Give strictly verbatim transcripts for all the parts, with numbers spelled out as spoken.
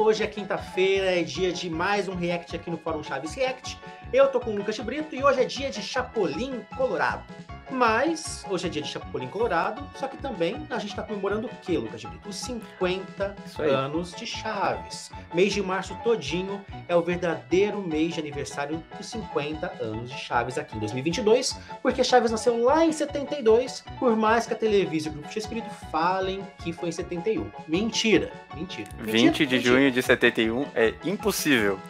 hoje é quinta-feira, é dia de mais um react aqui no Fórum Chaves React. Eu tô com o Lucas de Brito e hoje é dia de Chapolin Colorado. Mas hoje é dia de Chapolin Colorado, só que também a gente tá comemorando o quê, Lucas de Brito? Os cinquenta anos de Chaves. Mês de março todinho é o verdadeiro mês de aniversário dos cinquenta anos de Chaves aqui em dois mil e vinte e dois, porque Chaves nasceu lá em setenta e dois, por mais que a Televisa e o Grupo X-Espírito falem que foi em setenta e um. Mentira, mentira. mentira vinte de junho de setenta e um é impossível.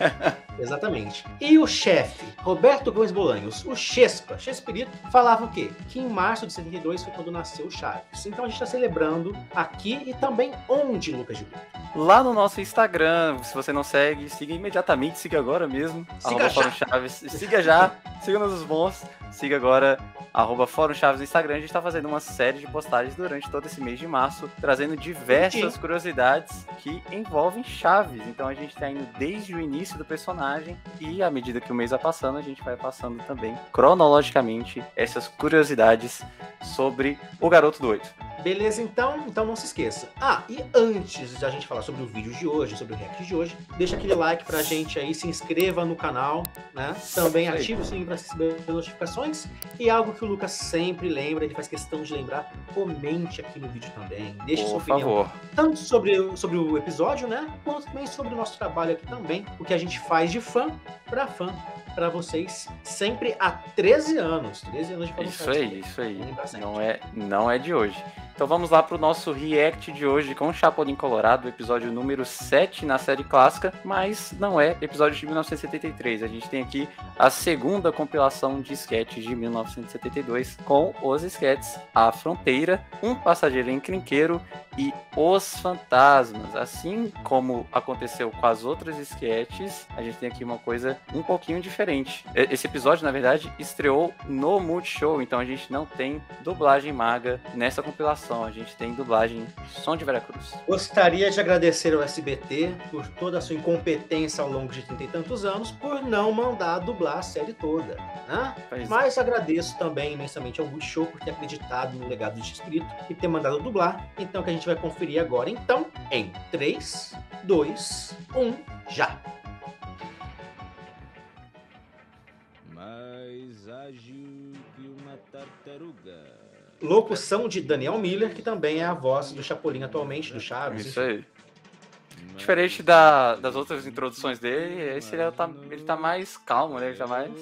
Exatamente. E o chefe, Roberto Gomes Bolanhos, o Chespa, Chespirito, falava o quê? Que em março de setenta e dois foi quando nasceu o Chaves. Então a gente está celebrando aqui e também onde, Lucas de Brito? Lá no nosso Instagram, se você não segue, siga imediatamente, siga agora mesmo. Siga já. Chaves. Siga já, siga nos bons, siga agora, arroba Fórum Chaves no Instagram. A gente está fazendo uma série de postagens durante todo esse mês de março, trazendo diversas Sim. curiosidades que envolvem Chaves. Então a gente está indo desde o início do personagem e à medida que o mês vai passando, a gente vai passando também, cronologicamente, essas curiosidades sobre o Garoto do Oito. Beleza, então? Então não se esqueça. Ah, e antes de a gente falar sobre o vídeo de hoje, sobre o react de hoje, deixa aquele like pra gente aí, se inscreva no canal, né? Também ative o sininho pra receber notificações. E algo que o Lucas sempre lembra, ele faz questão de lembrar, comente aqui no vídeo também. Deixe sua opinião. Por favor. Tanto sobre, sobre o episódio, né? Quanto também sobre o nosso trabalho aqui também. O que a gente faz de fã pra fã. Pra vocês, sempre há treze anos. treze anos de Fórum Isso aí, isso aí. Não é, não é de hoje. Então vamos lá pro nosso react de hoje com Chapolin Colorado, episódio número sete na série clássica, mas não é episódio de mil novecentos e setenta e três. A gente tem aqui a segunda compilação de sketches de mil novecentos e setenta e dois com os sketches A Fronteira, Um Passageiro Encrenqueiro e Os Fantasmas. Assim como aconteceu com as outras sketches, a gente tem aqui uma coisa um pouquinho diferente. Esse episódio, na verdade, estreou no Multishow, então a gente não tem dublagem maga nessa compilação. A gente tem dublagem Som de Veracruz. Gostaria de agradecer ao S B T por toda a sua incompetência ao longo de trinta e tantos anos, por não mandar dublar a série toda, né? Mas é. agradeço também imensamente ao Multishow por ter acreditado no legado de Espírito e ter mandado dublar. Então, que a gente vai conferir agora. Então, em três, dois, um, já! Mais ágil que uma tartaruga. Locução de Daniel Miller, que também é a voz do Chapolin atualmente, do Chaves. Isso aí. Diferente da, das outras introduções dele, esse ele tá, ele tá mais calmo, né? Ele tá mais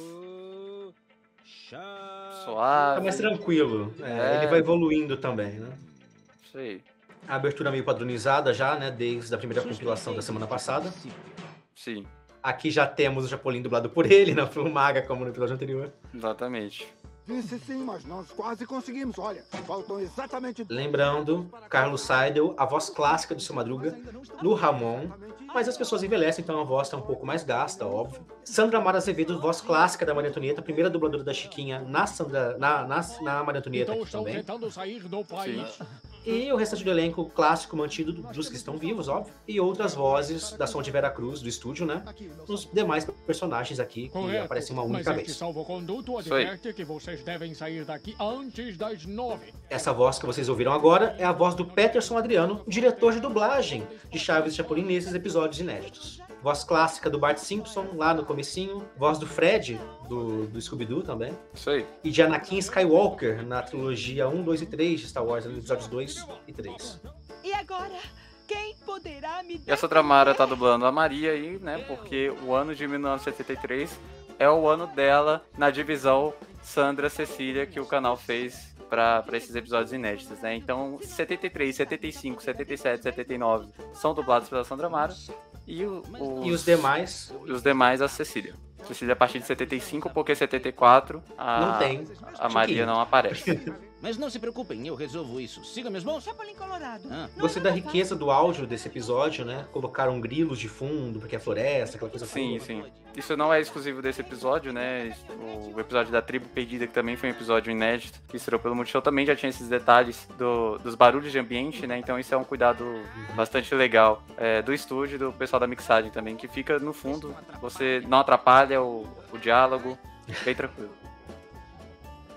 suave. Tá mais tranquilo. É, é. Ele vai evoluindo também, né? Isso aí. A abertura meio padronizada já, né? Desde a primeira compilação da semana passada. Sim. Aqui já temos o Chapolin dublado por ele, não foi o Maga, como no episódio anterior. Exatamente. Disse sim, mas nós quase conseguimos. Olha, faltam exatamente... Lembrando, Carlos Seidel, a voz clássica do Seu Madruga, no Ramon, mas as pessoas envelhecem, então a voz tá um pouco mais gasta, óbvio. Sandra Mara Azevedo, voz clássica da Maria Antonieta, primeira dubladora da Chiquinha na, Sandra, na, na, na Maria Antonieta aqui também. Tentando sair do país. E o restante do elenco clássico mantido dos que estão vivos, óbvio. E outras vozes da Som de Veracruz, do estúdio, né? Os demais personagens aqui que Correto, aparecem uma única vez. Salvo-conduto adverte que vocês devem sair daqui antes das nove. Essa voz que vocês ouviram agora é a voz do Peterson Adriano, diretor de dublagem de Chaves e Chapolin nesses episódios inéditos. Voz clássica do Bart Simpson, lá no comecinho. Voz do Fred, do, do Scooby-Doo também. Isso aí. E de Anakin Skywalker, na trilogia um, dois e três de Star Wars, nos episódios dois e três. E agora, quem poderá me dar... E a Sandra Mara tá dublando a Maria aí, né? Porque o ano de mil novecentos e setenta e três é o ano dela na divisão Sandra Cecília, que o canal fez para esses episódios inéditos, né? Então, setenta e três, setenta e cinco, setenta e sete, setenta e nove são dublados pela Sandra Mara. E, o, os, e os demais? Os demais, a Cecília. Cecília a partir de setenta e cinco, porque setenta e quatro a, não tem. a Maria não aparece. Mas não se preocupem, eu resolvo isso. Siga meus bons. Chapolin Colorado. Ah. Gostei da riqueza do áudio desse episódio, né? Colocaram grilos de fundo, porque é floresta, aquela coisa. Sim, toda. sim. Isso não é exclusivo desse episódio, né? O episódio da Tribo Perdida, que também foi um episódio inédito, que estreou pelo Multishow, também já tinha esses detalhes do, dos barulhos de ambiente, né? Então isso é um cuidado bastante legal é, do estúdio e do pessoal da mixagem também, que fica no fundo. Você não atrapalha o, o diálogo, bem tranquilo.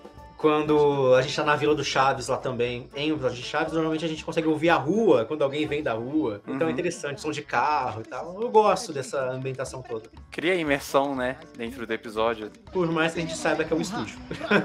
Quando a gente tá na Vila do Chaves lá também, em o episódio de Chaves, normalmente a gente consegue ouvir a rua quando alguém vem da rua. Então Uhum. é interessante, som de carro e tal. Eu gosto dessa ambientação toda. Cria imersão, né, dentro do episódio. Por mais que a gente saiba que é um estúdio.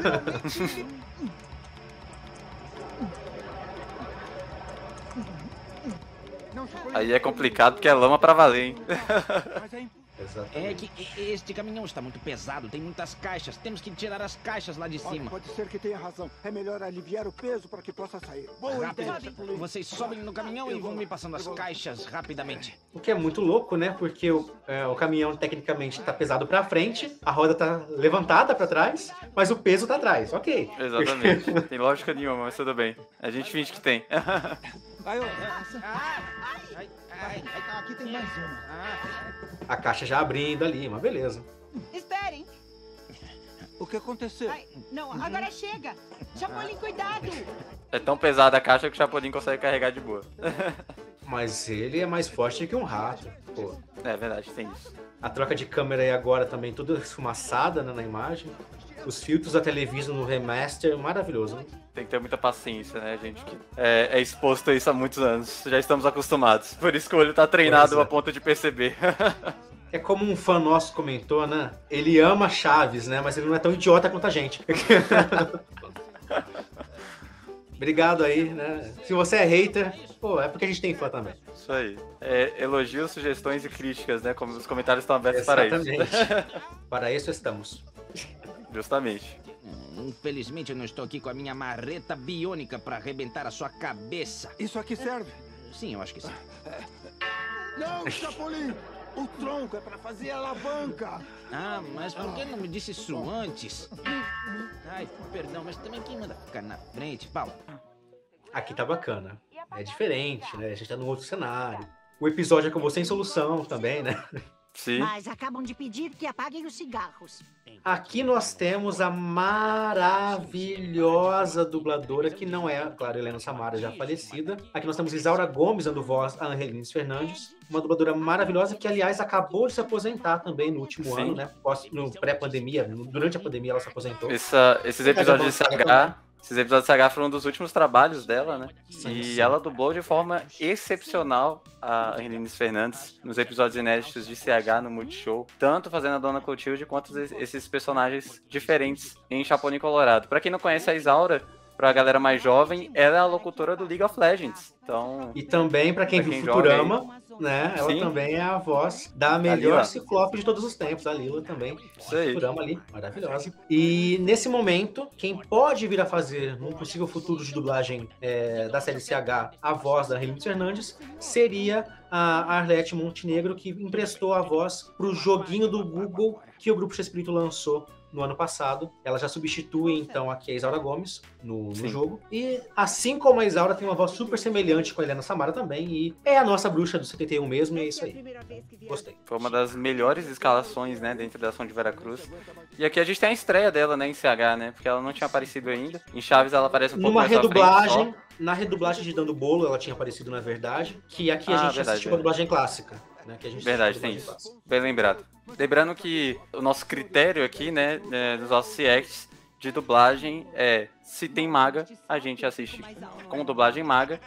Aí é complicado porque é lama pra valer, hein? Exatamente. É que este caminhão está muito pesado, tem muitas caixas. Temos que tirar as caixas lá de Olha, cima. pode ser que tenha razão. É melhor aliviar o peso para que possa sair. Boa Rápido. ideia, Chapolin. Vocês sobem no caminhão e vão me passando as caixas rapidamente. O que é muito louco, né? Porque o, é, o caminhão tecnicamente tá pesado pra frente, a roda tá levantada pra trás, mas o peso tá atrás. Ok. Exatamente. Tem lógica nenhuma, mas tudo bem. A gente finge que tem. Aí, ó, Ai, ai, ai, aqui tem mais uma. ah. A caixa já abrindo ali, mas beleza. Esperem. O que aconteceu? Ai, não, agora chega. Chapolin, cuidado. É tão pesada a caixa que o Chapolin consegue carregar de boa. Mas ele é mais forte que um rato. Pô. É verdade, tem isso. A troca de câmera aí agora também, tudo esfumaçada, né, na imagem. Os filtros da Television no remaster, maravilhoso. Né? Tem que ter muita paciência, né, gente? Que é, é exposto a isso há muitos anos. Já estamos acostumados. Por isso que o olho tá treinado Pois é. a ponto de perceber. É como um fã nosso comentou, né? Ele ama Chaves, né? Mas ele não é tão idiota quanto a gente. Obrigado aí, né? Se você é hater, pô, é porque a gente tem fã também. Isso aí. É, elogios, sugestões e críticas, né? Como os comentários estão abertos para isso. Exatamente. Para isso estamos. Justamente. Hum, Infelizmente eu não estou aqui com a minha marreta biônica para arrebentar a sua cabeça. Isso aqui serve? Sim, eu acho que sim. Não, Chapolin! O tronco é para fazer a alavanca. Ah, mas por que não me disse isso antes? Ai, perdão, mas também quem manda ficar na frente, Paulo? Aqui tá bacana. É diferente, né? A gente tá num outro cenário. O episódio acabou sem solução também, né? Sim. Mas acabam de pedir que apaguem os cigarros. Aqui nós temos a maravilhosa dubladora, que não é, claro, Helena Samara, já falecida. Aqui nós temos Isaura Gomes dando voz a Angelines Fernandes, uma dubladora maravilhosa que, aliás, acabou de se aposentar também no último Sim. ano, né? Pós- No pré-pandemia, no- durante a pandemia ela se aposentou. Essa- esses episódios de C H, esses episódios de C H foram um dos últimos trabalhos dela, né? Sim, e sim. ela dublou de forma excepcional a Angelines Fernandes nos episódios inéditos de C H no Multishow, tanto fazendo a Dona Clotilde quanto es- esses personagens diferentes em Chapolin Colorado. Pra quem não conhece a Isaura, pra galera mais jovem, ela é a locutora do League of Legends. Então, E também, pra quem Pra viu quem Futurama, né? Ela Sim. também é a voz da melhor Lila. ciclope de todos os tempos, a Lila também. Isso aí. Futurama ali, maravilhosa. E nesse momento, quem pode vir a fazer num possível futuro de dublagem é, da série C H a voz da Angelines Fernandes seria a Arlete Montenegro, que emprestou a voz pro joguinho do Google que o Grupo X-Espírito lançou no ano passado. Ela já substitui, então, aqui a Isaura Gomes no, no Sim. jogo. E assim como a Isaura tem uma voz super semelhante com a Helena Samara também, e é a nossa bruxa do setenta e um mesmo, e é isso aí. Gostei. foi uma das melhores escalações, né, dentro da ação de Veracruz. E aqui a gente tem a estreia dela, né, em C H, né? Porque ela não tinha aparecido ainda. Em Chaves ela aparece um pouco Numa mais à frente redublagem, só. na redublagem de Dando Bolo, ela tinha aparecido na verdade, que aqui a Ah, gente verdade, assistiu a verdade. dublagem clássica. Né, que a gente Verdade, assistiu a tem dublagem isso. clássica. Bem lembrado. Lembrando que o nosso critério aqui, né, é, dos nossos reacts de dublagem é: se tem maga, a gente assiste com dublagem maga.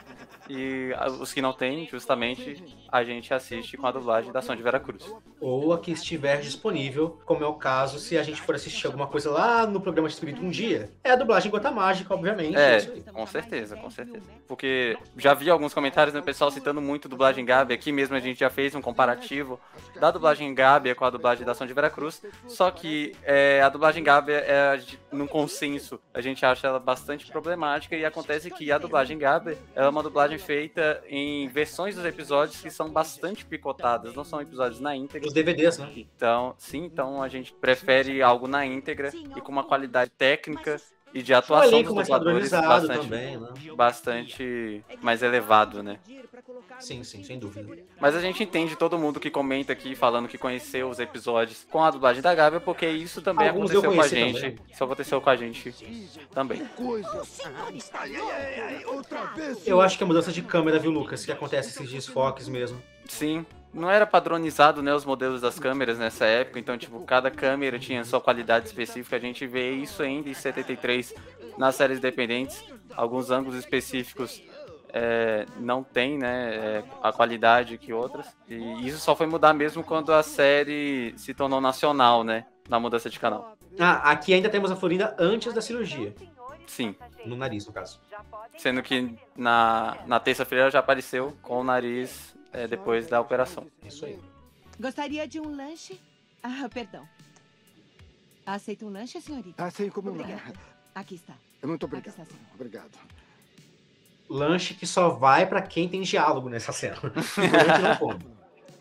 E a- os que não tem, justamente, a gente assiste com a dublagem da ação de Veracruz. Ou a que estiver disponível, como é o caso se a gente for assistir alguma coisa lá no programa de Espírito um dia. É a dublagem Gota Mágica, obviamente. É, isso aí. com certeza, com certeza. Porque já vi alguns comentários do pessoal citando muito dublagem Gábia. Aqui mesmo a gente já fez um comparativo da dublagem Gábia com a dublagem da ação de Veracruz. Só que é, a dublagem Gábia, é, a gente- num consenso, a gente acha ela bastante problemática. E acontece que a dublagem Gábia ela é uma dublagem feita em versões dos episódios que são bastante picotadas. Não são episódios na íntegra. Os D V Ds, né? Então, sim, então a gente prefere algo na íntegra e com uma qualidade técnica e de atuação elenco dos mais dubladores padronizado bastante, também, né? bastante mais elevado, né? Sim, sim, sem dúvida. Mas a gente entende todo mundo que comenta aqui falando que conheceu os episódios com a dublagem da Gábia, porque isso também Alguns eu aconteceu com a conheci gente. também. Isso aconteceu com a gente também. Coisa. Senhor está Ai, ai, ai, ai, outra vez. Eu acho que é mudança de câmera, viu, Lucas? Que acontece esses desfoques mesmo. Sim, não era padronizado, né, os modelos das câmeras nessa época, então, tipo, cada câmera tinha sua qualidade específica. A gente vê isso ainda em setenta e três nas séries independentes, alguns ângulos específicos é, não tem, né, é, a qualidade que outras. E isso só foi mudar mesmo quando a série se tornou nacional, né, na mudança de canal. Ah, aqui ainda temos a Florinda antes da cirurgia. Sim. No nariz, no caso. Sendo que na, na terça-feira ela já apareceu com o nariz é, depois da operação. Isso aí. Gostaria de um lanche? Ah, perdão. Aceita um lanche, senhorita? Assim como não. Obrigada. Aqui está. Muito Aqui obrigado. está, senhor. Obrigado. Lanche que só vai pra quem tem diálogo nessa cena. Figurante não come.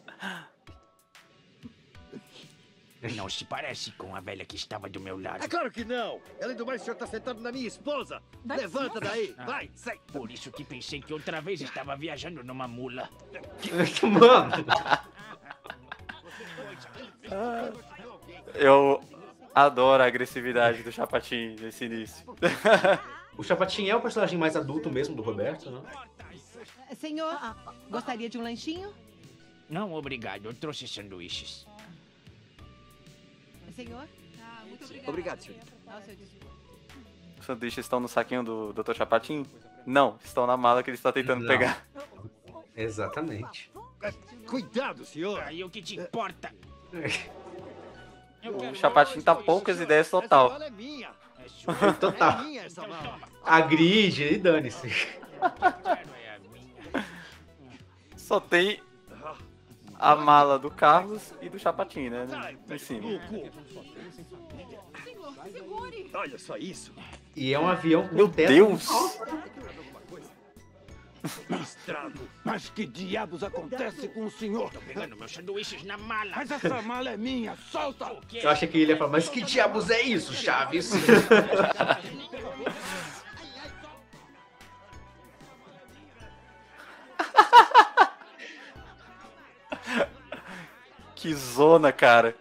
Não se parece com a velha que estava do meu lado. É claro que não! Além do mais, o senhor tá sentado na minha esposa! Dá Levanta licença. daí! Ah. Vai, sai! Por isso que pensei que outra vez estava viajando numa mula. Mano, Eu adoro a agressividade do Chapatin nesse início. o Chapatin é o personagem mais adulto mesmo do Roberto, né? Senhor, gostaria de um lanchinho? Não, obrigado. Eu trouxe sanduíches. Senhor? Ah, muito obrigada. Obrigado, senhor. Nossa, eu desculpo. Os sanduíches estão no saquinho do doutor Chapatin? Não, estão na mala que ele está tentando Não. pegar. Exatamente. É, cuidado, senhor! Aí o que te importa? Eu O quero Chapatin dois tá coisas. poucas ideias Essa total. mala é minha! É sua. É Total. minha essa mala! Agride e dane-se. Quero é a minha. Só tem a mala do Carlos e do Chapatin, né? Sai, Em cima. maluco. Olha só isso! E é um avião com Meu teto. Deus! Estrago! Mas que diabos acontece com o senhor? Tô pegando meus sanduíches na mala. Mas essa mala é minha! Solta! O quê? Eu achei que ele ia falar, mas que diabos é isso, Chaves? Que zona, cara.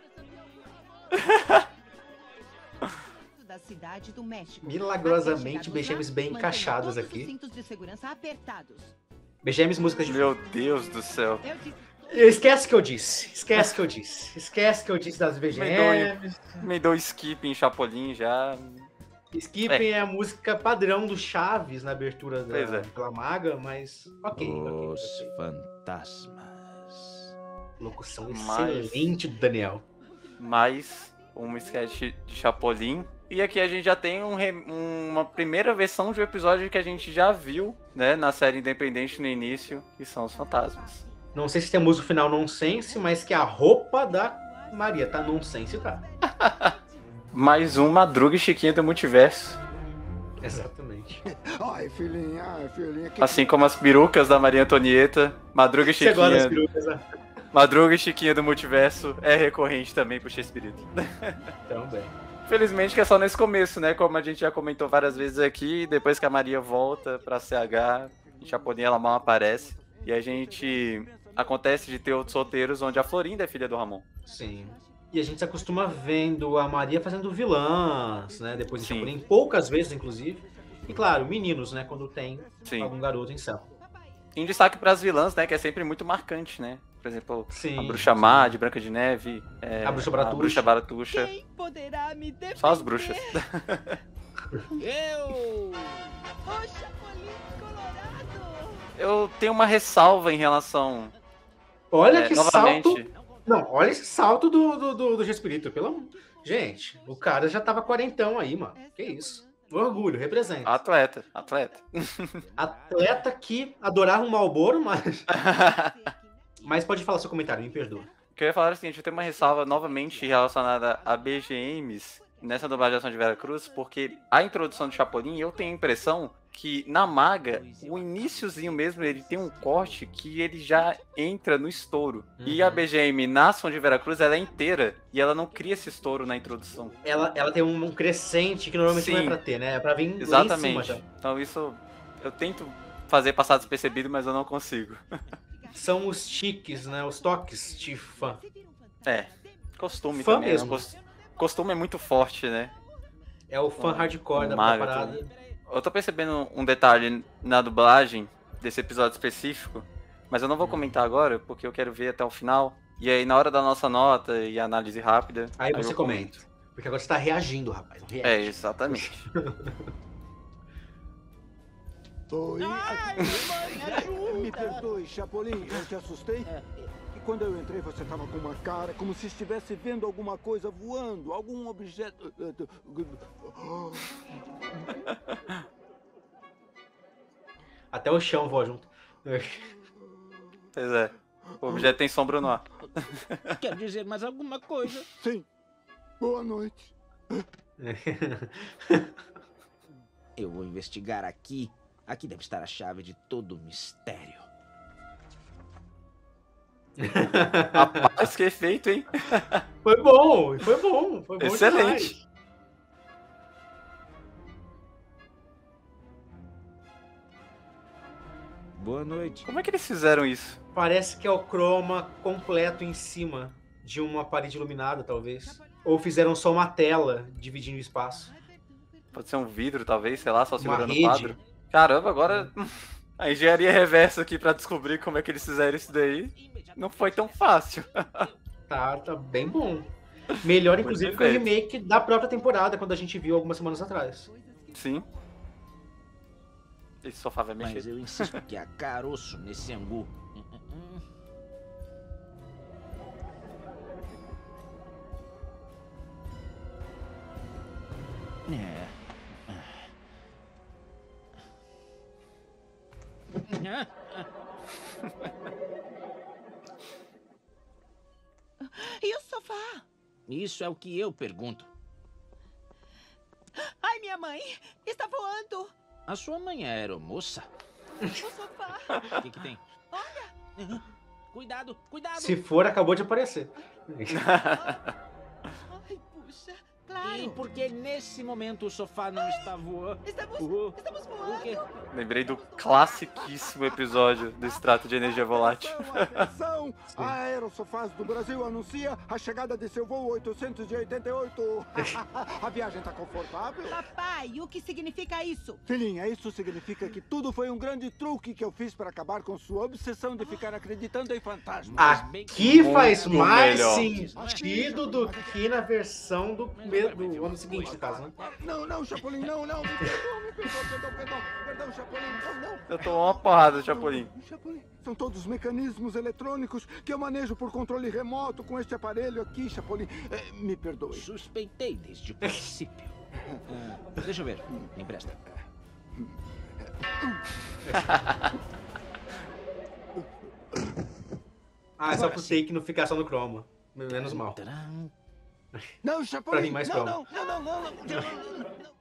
Da cidade do México. Milagrosamente, Até B G Ms chegar bem no mar, encaixadas mantenha todos aqui. os cintos de segurança apertados. B G Ms músicas de Meu Deus do céu. Eu disse... Esquece que eu disse. Esquece que eu disse. Esquece que eu disse das B G Ms. Me deu skip em Chapolin já. Skipping é. a música padrão do Chaves na abertura da, Pois é. pela maga, mas ok. ok, Os ok. fantasmas. Locução Mas- excelente do Daniel. Mais um sketch de Chapolin. E aqui a gente já tem um re- uma primeira versão de um episódio que a gente já viu, né, na série independente no início, que são os fantasmas. Não sei se temos o final nonsense, mas que a roupa da Maria tá nonsense, tá? Mais um Madruga e Chiquinha do Multiverso. Exatamente. Ai, filhinha, ai, filhinha. Que... Assim como as perucas da Maria Antonieta, Madruga e Você gosta das Chiquinha, perucas, né? Madruga e Chiquinha do Multiverso é recorrente também pro X-Espírito. Também. Felizmente que é só nesse começo, né? Como a gente já comentou várias vezes aqui, depois que a Maria volta pra C H, em Chapolin ela mal aparece. E a gente... Acontece de ter outros roteiros onde a Florinda é filha do Ramon. Sim. E a gente se acostuma vendo a Maria fazendo vilãs, né? Depois de Sim. Chapolin, poucas vezes, inclusive. E claro, meninos, né? Quando tem Sim. algum garoto em céu. Em destaque pras vilãs, né? Que é sempre muito marcante, né? Por exemplo, Sim. a Bruxa Má, de Branca de Neve. é, A Bruxa Baratuxa. A Bruxa Baratuxa. Quem poderá me defender? Só as bruxas. Eu! O Chapolin Colorado! Eu tenho uma ressalva em relação... Olha é, que novamente, salto. Não, olha esse salto do, do, do, do G-Espírito. Pelo... Gente, o cara já tava quarentão aí, mano. Que isso. Orgulho, representa. atleta, atleta. Atleta que adorava um Malboro, mas... mas pode falar seu comentário, me perdoa. O que eu ia falar é o seguinte, eu tenho uma ressalva novamente relacionada a B G Ms nessa dublação de Vera Cruz, porque a introdução de Chapolin, eu tenho a impressão que na Maga, o iniciozinho mesmo, ele tem um corte que ele já entra no estouro. Uhum. E a B G M na Som de Vera Cruz, ela é inteira, e ela não cria esse estouro na introdução. Ela, ela tem um, um crescente que normalmente não é Sim. pra ter, né? É pra vir lá em Exatamente. cima já. Então isso, eu tento fazer passar despercebido, mas eu não consigo. São os tiques, né? Os toques de fã. É, costume Fã também. mesmo. Né? Cos- Costume é muito forte, né? É o fã Bom, hardcore da Maga parada. Eu tô percebendo um detalhe na dublagem desse episódio específico, mas eu não vou comentar agora, porque eu quero ver até o final. E aí, na hora da nossa nota e análise rápida... Aí você eu comenta. Porque agora você tá reagindo, rapaz. React. É, exatamente. Oi. Ai, mãe, ajuda! Me perdoe, Chapolin, eu te assustei? E quando eu entrei, você estava com uma cara como se estivesse vendo alguma coisa voando, algum objeto... Até o chão voa junto. Pois é. O objeto tem sombra no ar. Quer dizer mais alguma coisa? Sim. Boa noite. Eu vou investigar aqui. Aqui deve estar a chave de todo o mistério. Rapaz, que efeito, hein? Foi bom, foi bom. Foi bom Excelente. demais. Boa noite. Como é que eles fizeram isso? Parece que é o chroma completo em cima de uma parede iluminada, talvez. Ou fizeram só uma tela dividindo o espaço. Pode ser um vidro, talvez, sei lá, só Uma segurando o rede. quadro. Caramba, agora a engenharia reversa aqui pra descobrir como é que eles fizeram isso daí não foi tão fácil. Tá, tá bem bom. Melhor, Muito inclusive, bem que o feito. remake da própria temporada, quando a gente viu algumas semanas atrás. Sim. Esse sofá vai Mas mexer. eu insisto que há caroço nesse angu. É. E o sofá? Isso é o que eu pergunto. Ai, minha mãe! Está voando! A sua mãe é aeromoça? O sofá! O que, que tem? Olha! Cuidado, cuidado! Se for, acabou de aparecer. Ai, puxa! E Claro! por que nesse momento o sofá não está voando? Estamos, Uh, estamos o quê? voando! Lembrei do classiquíssimo episódio do extrato de energia volátil. Atenção! A Aerosofás do Brasil anuncia a chegada de seu voo oitocentos e oitenta e oito. A viagem tá confortável? Papai, o que significa isso? Filhinha, isso significa que tudo foi um grande truque que eu fiz para acabar com sua obsessão de ficar acreditando em fantasmas. Aqui faz Muito mais melhor. sentido do que na versão do, me- do ano seguinte, no caso, né? Não, não, Chapolin, não, não, me perdoa, me perdoa, perdão, perdão, perdão, Chapolin, não, não. Eu tô uma porrada, Chapolin. Chapolin, são todos mecanismos eletrônicos que eu manejo por controle remoto com este aparelho aqui, Chapolin. É, me perdoe. Suspeitei desde o princípio. Ah, deixa eu ver. Me empresta. Ah, é só pro take não ficar só no chroma. Menos mal. Tcharam. Não, Chapolin, Pra mim, mais não, calma. não, não, não, não, não, não, não.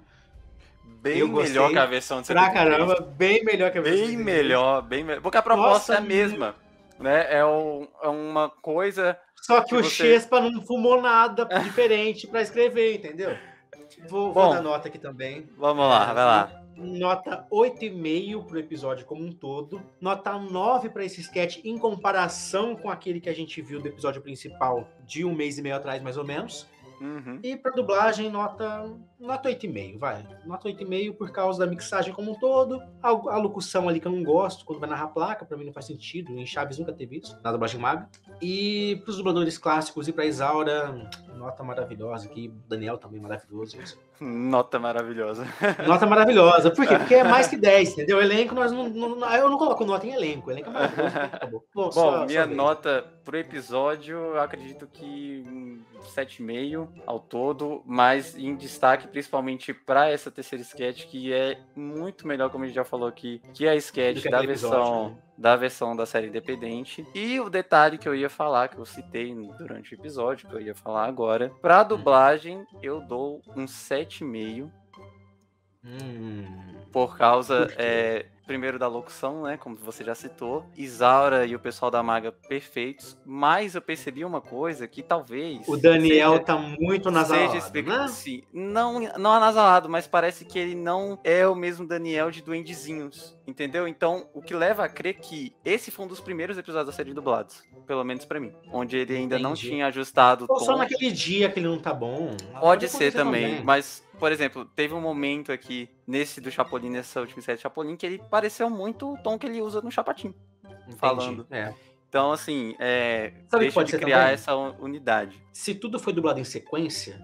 Bem Eu melhor gostei que a versão de Pra setenta e três. caramba, bem melhor que a versão Bem de melhor, bem melhor. Porque a proposta Nossa, é a mesma. Né? É, um- é uma coisa. Só que que o você- Chespa não fumou nada diferente pra escrever, entendeu? Vou, vou Bom. dar nota aqui também. Vamos lá, vai lá. Nota oito e meio pro episódio como um todo. Nota nove para esse sketch em comparação com aquele que a gente viu do episódio principal de um mês e meio atrás, mais ou menos. Uhum. E pra dublagem, nota, nota oito e meio, vai. Nota oito e meio por causa da mixagem como um todo. A, a locução ali que eu não gosto, quando vai narrar placa, pra mim não faz sentido. Em Chaves nunca teve isso, na dublagem maga. E pros dubladores clássicos e pra Isaura, nota maravilhosa aqui. Daniel também maravilhoso. Nota maravilhosa. Nota maravilhosa. Por quê? Porque é mais que dez, entendeu? O elenco, nós não, não- eu não coloco nota em elenco. O elenco é maravilhoso. Acabou. Bom, Bom, só- minha só vez. nota pro episódio, eu acredito que um sete e meio ao todo, mas em destaque principalmente para essa terceira sketch, que é muito melhor, como a gente já falou aqui, que é a Do sketch que da aquele versão, episódio, né? da versão da série independente. E o detalhe que eu ia falar, que eu citei durante o episódio, que eu ia falar agora, pra dublagem eu dou um sete e meio. Hum. Por causa, Por quê? é, primeiro da locução, né? Como você já citou. Isaura e o pessoal da Maga perfeitos. Mas eu percebi uma coisa que talvez. O Daniel seja, tá muito seja nasalado, explica- né? Sim, não, não anasalado, mas parece que ele não é o mesmo Daniel de Duendezinhos. Entendeu? Então, o que leva a crer que esse foi um dos primeiros episódios da série dublados. Pelo menos pra mim. Onde ele ainda não Entendi. tinha ajustado o Ou só tom. naquele dia que ele não tá bom. Pode ser acontecer também, mas, por exemplo, teve um momento aqui, nesse do Chapolin, nessa última série do Chapolin, que ele pareceu muito o tom que ele usa no Chapatin. Entendi. falando. É. Então, assim, é, Sabe o que deixa pode de ser criar também? essa unidade. Se tudo foi dublado em sequência,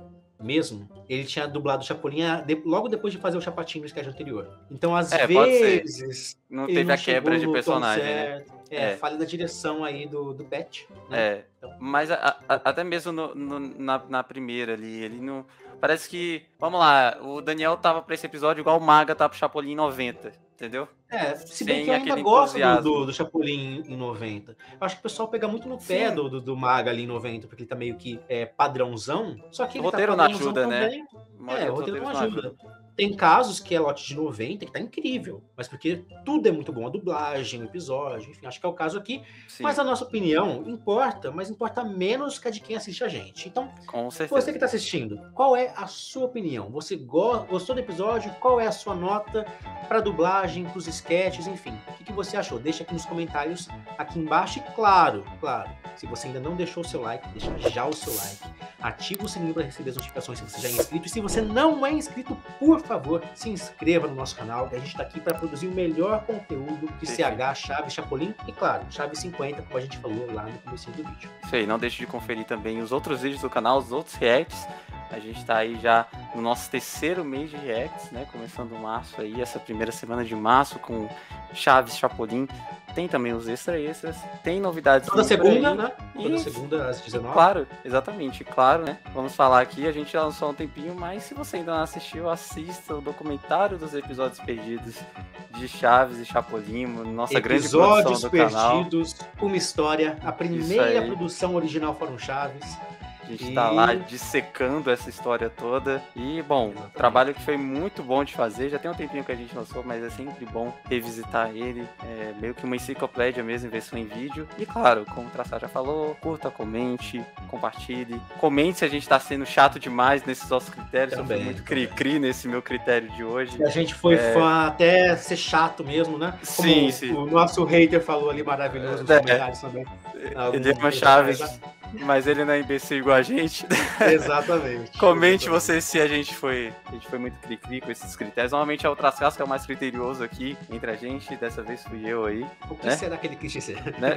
mesmo, ele tinha dublado o Chapolin de, logo depois de fazer o Chapatinho no sketch anterior. Então, às É, vezes... Não ele teve não a quebra chegou de no personagem, tom né? certo. É, É. falha da direção aí do, do Pet. Né? É, Então, mas a- a- até mesmo no- no- na, na primeira ali, ele não... Parece que, vamos lá, o Daniel tava pra esse episódio igual o Maga tá pro Chapolin em noventa, entendeu? É, se bem Sem que eu ainda aquele gosto do, entusiasmo. do, do Chapolin em noventa. Eu acho que o pessoal pega muito no pé Sim. do, do, do Maga ali em noventa, porque ele tá meio que é, padrãozão. Só que O ele roteiro tá não padrãozão ajuda, né? também. A maioria É, o dos roteiro não roteiros ajuda. Tem casos que é lote de noventa, que tá incrível. Mas porque tudo é muito bom. A dublagem, o episódio, enfim, acho que é o caso aqui. Sim, Mas a nossa opinião importa, mas importa menos que a de quem assiste a gente. Então, com certeza. você que está assistindo, qual é a sua opinião? Você go- gostou do episódio? Qual é a sua nota para dublagem, para os sketches, enfim? O que, que você achou? Deixa aqui nos comentários aqui embaixo. E claro, claro, se você ainda não deixou o seu like, deixa já o seu like. Ativa o sininho para receber as notificações se você já é inscrito. E se você não é inscrito, por favor, se inscreva no nosso canal, que a gente está aqui para produzir o melhor conteúdo de C H, Chaves, Chapolin e, claro, Chaves cinquenta, como a gente falou lá no começo do vídeo. Isso aí, não deixe de conferir também os outros vídeos do canal, os outros reacts. A gente tá aí já no nosso terceiro mês de reacts, né? Começando março aí, essa primeira semana de março com Chaves, Chapolin. Tem também os extra extras, tem novidades. Toda segunda, né? Toda E, segunda às dezenove. claro, exatamente, claro, né? Vamos falar aqui, a gente já lançou há um tempinho, mas se você ainda não assistiu, assista o documentário dos episódios perdidos de Chaves e Chapolin, nossa grande Episódios produção do canal. perdidos, uma história, a Isso primeira aí. produção original Fórum Chaves. A gente E- tá lá dissecando essa história toda. E, bom, Exatamente. trabalho que foi muito bom de fazer. Já tem um tempinho que a gente lançou, mas é sempre bom revisitar ele. É meio que uma enciclopédia mesmo, em versão em vídeo. E, claro, como o Traçar já falou, curta, comente, compartilhe. Comente se a gente tá sendo chato demais nesses nossos critérios. Eu Também, fui muito cri-cri nesse meu critério de hoje. A gente foi É. fã até ser chato mesmo, né? Como Sim, o, sim. o nosso hater falou ali maravilhoso nos É. comentários também. Ele ama Chaves, mas ele não é imbecil igual a gente. Exatamente. Comente Exatamente. você se a gente foi, a gente foi muito cri-cri com esses critérios. Normalmente é o Trascas que é o mais criterioso aqui entre a gente. Dessa vez fui eu aí, O que né? será que ele quis dizer? né?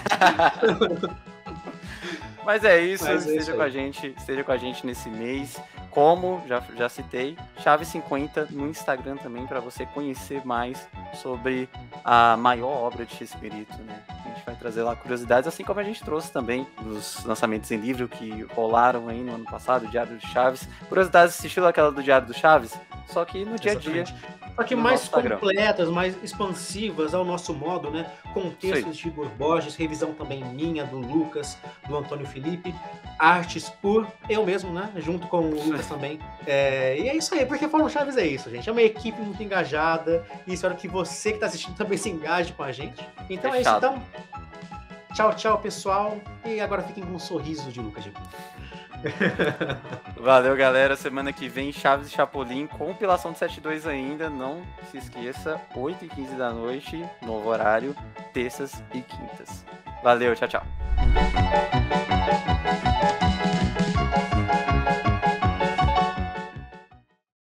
Mas é isso, Mas é esteja isso com a aí. gente, esteja com a gente nesse mês. Como já, já citei, Chaves cinquenta no Instagram também para você conhecer mais sobre a maior obra de Chespirito, né? A gente vai trazer lá curiosidades, assim como a gente trouxe também dos lançamentos em livro que rolaram aí no ano passado, o Diário do Chaves. Curiosidades estilo aquela do Diário do Chaves, só que no dia a dia. Exatamente. Só que no mais nosso Instagram. completas, mais expansivas ao nosso modo, né? Com textos de Igor Borges, revisão também minha, do Lucas, do Antônio Felipe, artes por eu mesmo, né? Junto com o Lucas também. É, e é isso aí, porque Fórum Chaves é isso, gente. É uma equipe muito engajada e espero que você que está assistindo também se engaje com a gente. Então Fechado. é isso, então. Tchau, tchau, pessoal. E agora fiquem com um sorriso de Lucas de Valeu, galera. Semana que vem, Chaves e Chapolin, compilação de setenta e dois ainda. Não se esqueça, oito e quinze da noite, novo horário, terças e quintas. Valeu, tchau, tchau.